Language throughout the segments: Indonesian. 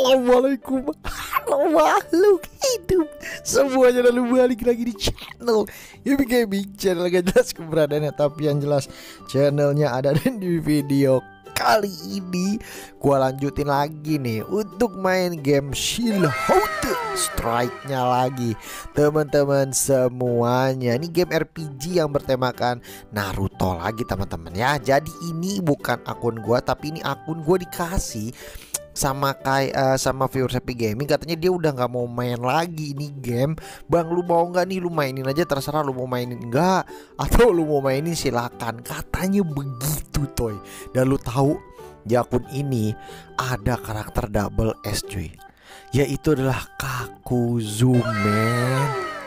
Assalamualaikum. Halo makhluk hidup semuanya, lalu balik lagi di channel Yumi Gaming. Channel gak jelas keberadaannya, tapi yang jelas channelnya ada. Dan di video kali ini gua lanjutin lagi nih untuk main game Shieldhout Strike-nya lagi, teman-teman semuanya. Ini game RPG yang bertemakan Naruto lagi, teman-teman ya. Jadi ini bukan akun gua, tapi ini akun gua dikasih sama viewer Happy Gaming. Katanya dia udah nggak mau main lagi ini game. Bang, lu mau nggak nih? Lu mainin aja, terserah lu mau mainin enggak atau lu mau mainin silakan. Katanya begitu toy. Dan lu tahu di akun ini ada karakter double S cuy, yaitu adalah Kakuzu, men.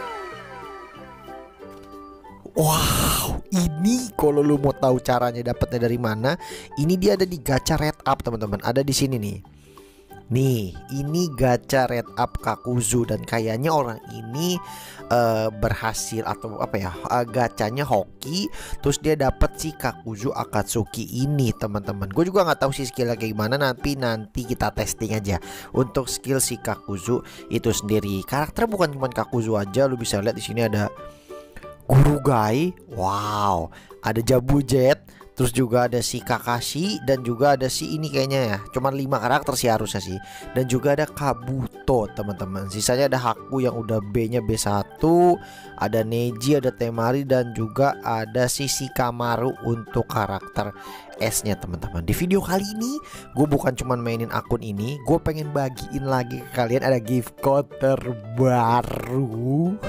Wow, ini kalau lu mau tahu caranya dapatnya dari mana, ini dia ada di gacha red up, teman-teman. Ada di sini nih. Nih, ini gacha red up Kakuzu, dan kayaknya orang ini berhasil atau apa ya? Gacanya hoki, terus dia dapat si Kakuzu Akatsuki ini, teman-teman. Gue juga nggak tahu sih skillnya kayak gimana, nanti kita testing aja untuk skill si Kakuzu itu sendiri. Karakter bukan cuma Kakuzu aja, lu bisa lihat di sini ada Guru Gai, wow, ada Jabu Jet, terus juga ada si Kakashi, dan juga ada si ini kayaknya ya, cuman 5 karakter sih harusnya sih. Dan juga ada Kabuto, teman-teman. Sisanya ada Haku yang udah B-nya B1, ada Neji, ada Temari, dan juga ada si Shikamaru untuk karakter S-nya, teman-teman. Di video kali ini gue bukan cuman mainin akun ini, gue pengen bagiin lagi ke kalian ada gift code terbaru.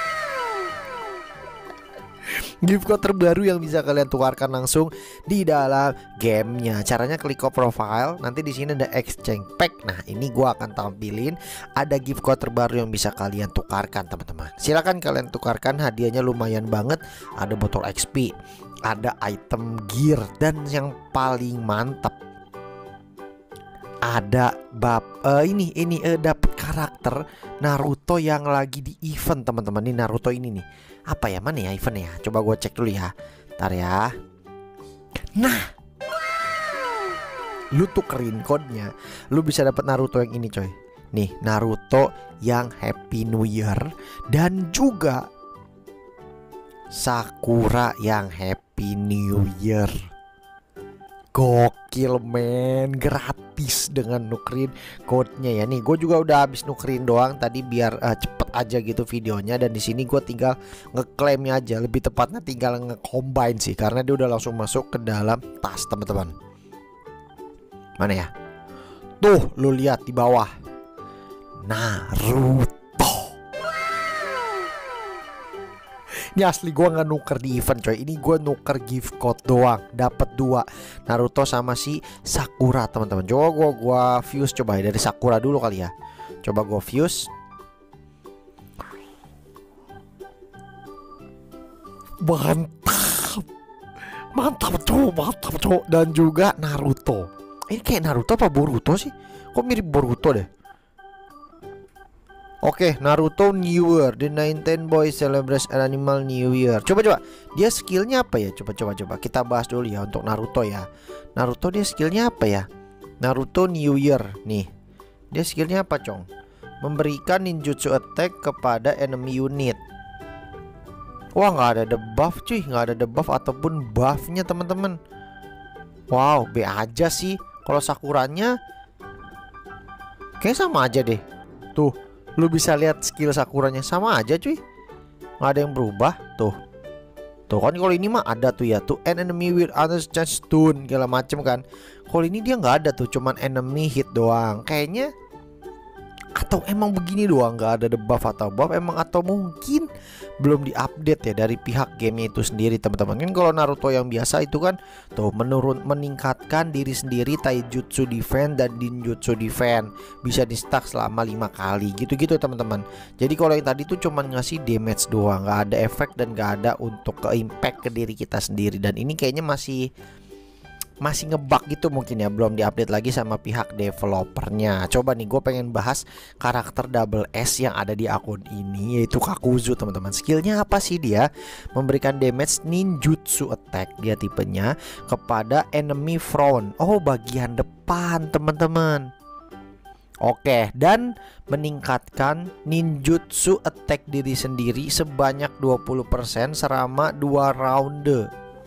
Gift code terbaru yang bisa kalian tukarkan langsung di dalam gamenya. Caranya klik ke profile, nanti di sini ada exchange pack. Nah, ini gua akan tampilin ada gift code terbaru yang bisa kalian tukarkan, teman-teman. Silakan kalian tukarkan, hadiahnya lumayan banget. Ada botol XP, ada item gear, dan yang paling mantap ada dapat karakter Naruto yang lagi di event, teman-teman. Ini Naruto ini nih. Apa ya, mana ya eventnya? Coba gue cek dulu ya. Ntar ya. Nah, lu tukerin kodenya, lu bisa dapat Naruto yang ini, coy. Nih, Naruto yang Happy New Year, dan juga Sakura yang Happy New Year. Gokil, men, gratis dengan nukerin code-nya ya. Nih, gue juga udah habis nukerin doang tadi biar cepet aja gitu videonya. Dan di sini gue tinggal ngeklaimnya aja, lebih tepatnya tinggal ngecombine sih, karena dia udah langsung masuk ke dalam tas, teman-teman. Mana ya? Tuh, lu lihat di bawah, Naruto. Ini asli gue nggak nuker di event, coy. Ini gue nuker gift code doang, dapat 2 Naruto sama si Sakura, teman-teman. Coba gue fuse coba ya, dari Sakura dulu kali ya. Coba gue fuse. Mantap. Mantap, cowok. Dan juga Naruto. Ini kayak Naruto apa Boruto sih? Kok mirip Boruto deh. Oke, Naruto New Year, the 19 boys celebrate an animal New Year. Coba dia skillnya apa ya? Coba kita bahas dulu ya untuk Naruto ya. Naruto dia skillnya apa ya? Naruto New Year nih, dia skillnya apa, Cong? Memberikan ninjutsu attack kepada enemy unit. Wah, nggak ada debuff cuy, nggak ada debuff ataupun buffnya, teman-teman. Wow, B aja sih. Kalau Sakuranya kayak sama aja deh. Tuh, lu bisa lihat skill Sakuranya sama aja cuy, nggak ada yang berubah. Tuh kan, kalau ini mah ada tuh ya, tuh an enemy with other chance stun segala macem kan. Kalau ini dia nggak ada tuh, cuman enemy hit doang kayaknya. Atau emang begini doang, nggak ada debuff atau buff emang, atau mungkin belum diupdate ya dari pihak gamenya itu sendiri, teman-teman. Kan kalau Naruto yang biasa itu kan tuh meningkatkan diri sendiri taijutsu defense dan ninjutsu defense, bisa di stack selama 5 kali gitu-gitu, teman-teman. Jadi kalau yang tadi tuh cuman ngasih damage doang, nggak ada efek dan nggak ada untuk ke impact ke diri kita sendiri. Dan ini kayaknya masih ngebug gitu mungkin ya, belum diupdate lagi sama pihak developernya. Coba nih, gue pengen bahas karakter double S yang ada di akun ini, yaitu Kakuzu, teman-teman. Skillnya apa sih dia? Memberikan damage ninjutsu attack, dia tipenya, kepada enemy front. Oh, bagian depan, teman-teman. Oke, dan meningkatkan ninjutsu attack diri sendiri sebanyak 20% selama 2 ronde.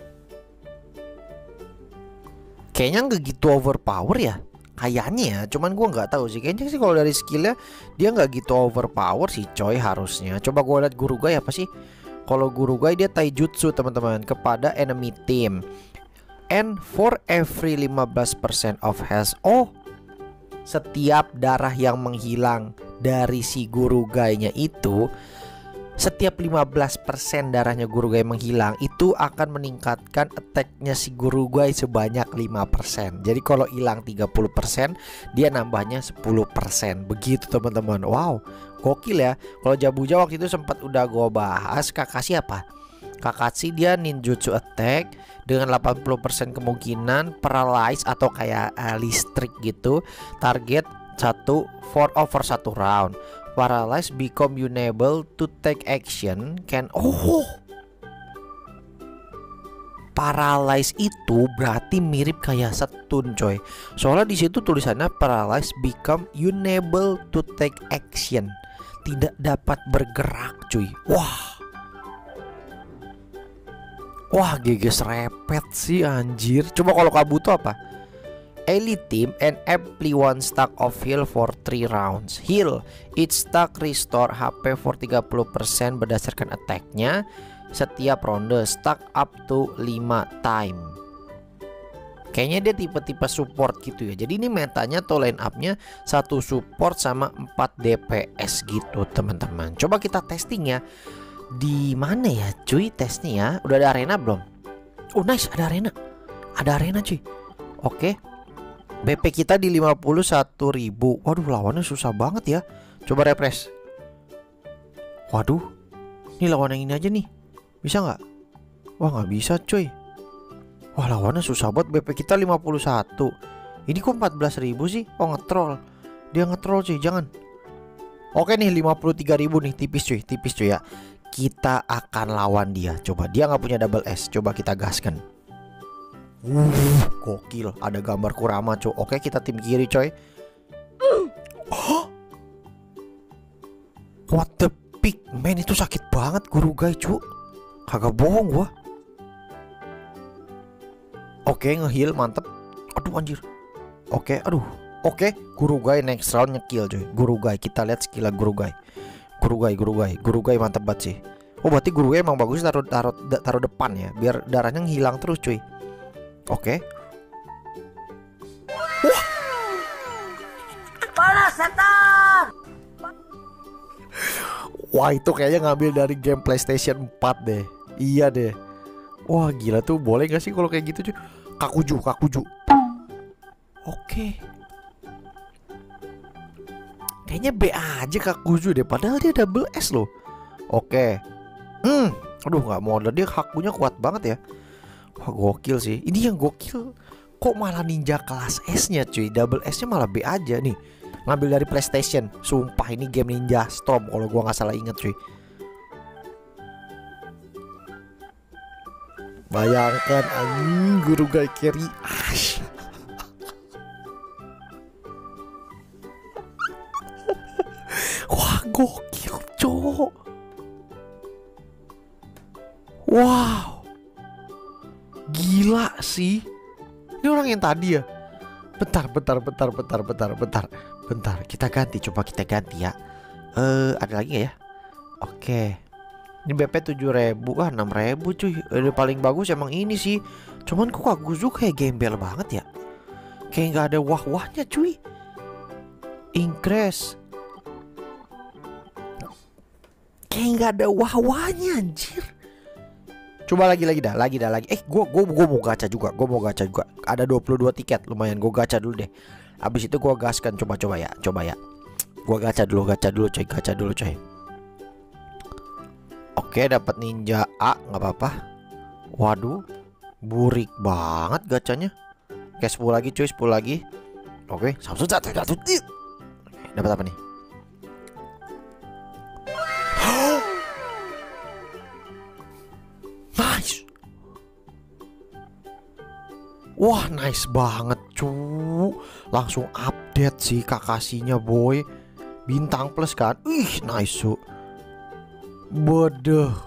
Kayaknya nggak gitu overpower ya. Kayaknya ya, cuman gua nggak tahu sih. Kayaknya sih kalau dari skillnya dia nggak gitu overpower sih coy harusnya. Coba gua lihat Gurugai apa sih? Kalau Gurugai dia taijutsu teman-teman kepada enemy team. And for every 15% of health. Oh, setiap darah yang menghilang dari si Gurugainya itu, setiap 15% darahnya Gurugai menghilang, itu akan meningkatkan attacknya si Gurugai sebanyak 5%. Jadi kalau hilang 30%, dia nambahnya 10%. Begitu teman-teman. Wow, gokil ya. Kalau Jabuja waktu itu sempat udah gue bahas. Kakashi apa? Kakashi dia ninjutsu attack dengan 80% kemungkinan paralyze atau kayak listrik gitu. Target 4 over 1 round. Paralyze become unable to take action can. Oh, paralyze itu berarti mirip kayak stun coy. Soalnya di situ tulisannya paralyze become unable to take action, tidak dapat bergerak cuy. Wah geges repet sih anjir. Coba kalau Kabuto apa? Elite team and apply 1 stack of heal for 3 rounds. Heal each stack restore HP for 30% berdasarkan attacknya setiap ronde, stack up to 5 time. Kayaknya dia tipe-tipe support gitu ya. Jadi ini metanya atau line up-nya 1 support sama 4 DPS gitu teman-teman. Coba kita testing ya. Di mana ya cuy tesnya ya? Udah ada arena belum? Oh nice, ada arena. Ada arena cuy. Oke. BP kita di 51.000. Waduh, lawannya susah banget ya. Coba refresh. Waduh, ini lawan yang ini aja nih. Bisa nggak? Wah nggak bisa cuy. Wah lawannya susah banget. BP kita 51. Ini kok 14.000 sih? Oh ngetrol. Dia ngetrol cuy, jangan. Oke nih 53.000 nih. Tipis cuy ya. Kita akan lawan dia. Coba, dia nggak punya double S. Coba kita gaskan. Gokil, ada gambar Kurama coy. Oke, kita tim kiri coy. What the pick, man, itu sakit banget Gurugai cu. Kagak bohong gua. Oke, ngeheal mantep. Aduh anjir. Oke, aduh. Oke, Gurugai next round nyekill coy. Gurugai, kita lihat skill Gurugai. Gurugai mantep banget sih. Oh berarti Gurugai emang bagus taruh depan ya, biar darahnya hilang terus cuy. Oke. Panas setan. Wah itu kayaknya ngambil dari game PlayStation 4 deh. Iya deh. Wah gila tuh, boleh gak sih kalau kayak gitu cuy? Kakuju. Oke. Kayaknya B aja Kakuju deh, padahal dia double S loh. Oke. Aduh nggak modal, dia Hakunya kuat banget ya. Wah gokil sih. Ini yang gokil, kok malah ninja kelas S nya cuy. Double S nya malah B aja nih. Ngambil dari PlayStation. Sumpah ini game Ninja Storm kalau gua nggak salah inget cuy. Bayangkan anjing Gurugai carry. Wah gokil cowok. Wow, gila sih. Ini orang yang tadi ya. Bentar. Kita ganti, coba kita ganti ya. Ada lagi gak ya? Oke. Ini BP 7.000. 6.000 cuy. Paling bagus emang ini sih. Cuman kok Kakuzu kayak gembel banget ya. Kayak gak ada wah-wahnya cuy. Increase. Kayak gak ada wah-wahnya anjir. Coba lagi dah. Gue mau gacha juga. Ada 22 tiket, lumayan. Gue gacha dulu deh. Abis itu gue gaskan. Coba ya. Gue gacha dulu coy. Oke, dapat ninja A, nggak apa-apa. Waduh, burik banget gacanya. Oke, 10 lagi cuy, 10 lagi. Oke, Samsung jatuh. Dapat apa nih? Nice. Wah, nice banget cu. Langsung update sih Kakasinya boy. Bintang plus kan. Ih, nice cu. Bodoh.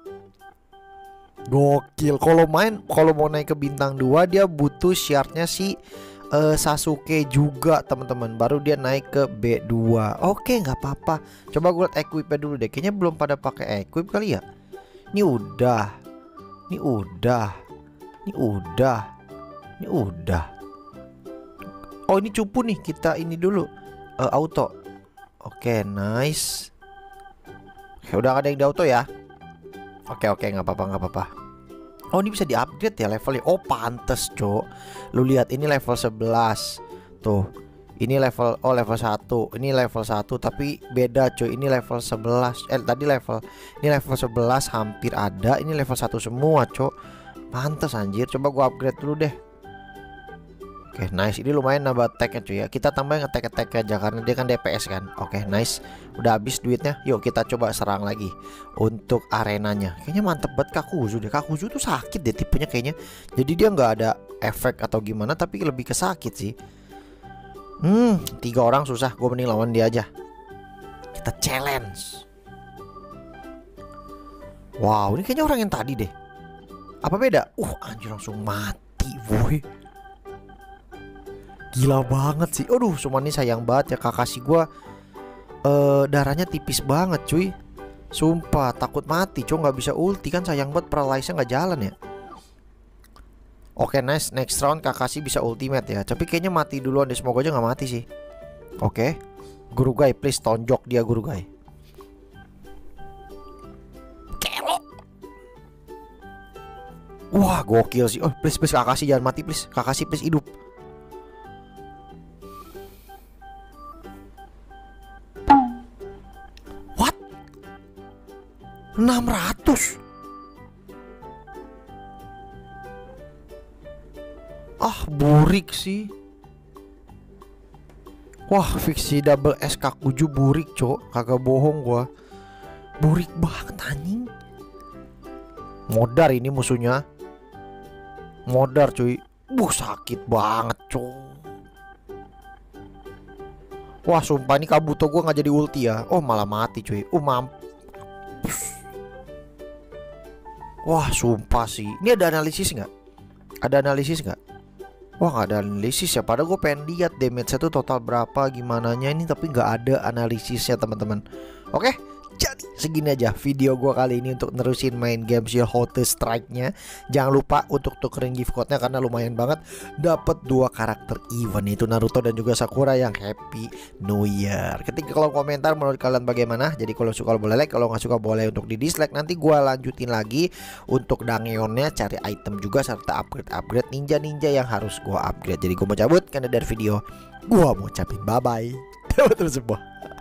Gokil. Kalau mau naik ke bintang 2 dia butuh shardnya si Sasuke juga teman-teman. Baru dia naik ke B2. Oke, nggak apa-apa. Coba gue liat equipnya dulu deh. Kayaknya belum pada pakai equip kali ya. Ini udah. Ini udah. Ini udah. Ini udah. Oh, ini cupu nih. Kita ini dulu auto. Oke, nice. Oke, udah ada yang di auto ya. Oke, nggak apa-apa, nggak apa-apa. Oh, ini bisa di-upgrade ya levelnya. Oh, pantes, Cok. Lu lihat ini level 11. Tuh. Ini level level 1. Ini level 1 tapi beda, cuy. Ini level 11. Ini level 11 hampir ada. Ini level 1 semua, Cok. Pantes anjir. Coba gua upgrade dulu deh. Oke, nice. Ini lumayan nambah attack-nya cuy ya. Kita tambahin attack aja karena dia kan DPS kan. Oke, nice. Udah habis duitnya. Yuk kita coba serang lagi untuk arenanya. Kayaknya mantep banget Kakuzu deh. Kakuzu tuh sakit deh tipenya kayaknya. Jadi dia nggak ada efek atau gimana, tapi lebih ke sakit sih. 3 orang susah. Gue mending lawan dia aja. Kita challenge. Wow, ini kayaknya orang yang tadi deh. Apa beda? Anjir langsung mati, boy. Gila banget sih. Aduh, cuma ini sayang banget ya Kakashi gua darahnya tipis banget cuy. Sumpah takut mati cuy, nggak bisa ulti kan, sayang banget paralyze-nya nggak jalan ya. Oke, nice. Next round Kakashi bisa ultimate ya. Tapi kayaknya mati duluan deh. Semoga aja nggak mati sih. Oke. Gurugai please tonjok dia Gurugai. Kelo. Wah, gokil sih. Oh, please Kakashi jangan mati please. Kakashi please hidup. 600. Burik sih. Wah, fiksi double S Kakuju burik, cok. Kagak bohong gua. Burik banget anjing. Modar ini musuhnya. Modar cuy. Sakit banget, cok. Wah, sumpah ini Kabuto gua nggak jadi ulti ya. Oh, malah mati cuy. Wah, sumpah sih. Ini ada analisis nggak? Ada analisis nggak? Wah, nggak ada analisis ya. Padahal gue pengen lihat damage-nya tuh total berapa, gimana ini, tapi nggak ada analisisnya teman-teman. Oke, jadi segini aja video gue kali ini untuk nerusin main game Shield Hottest Strike-nya. Jangan lupa untuk tukerin gift code-nya karena lumayan banget. Dapat 2 karakter event, itu Naruto dan juga Sakura yang Happy New Year. Ketik kolom komentar menurut kalian bagaimana. Jadi kalau suka boleh like, kalau nggak suka boleh untuk di dislike. Nanti gue lanjutin lagi untuk Dangeonnya, cari item juga serta upgrade ninja yang harus gue upgrade. Jadi gue mau cabut karena dari video gue mau ucapin bye bye. Terus semua.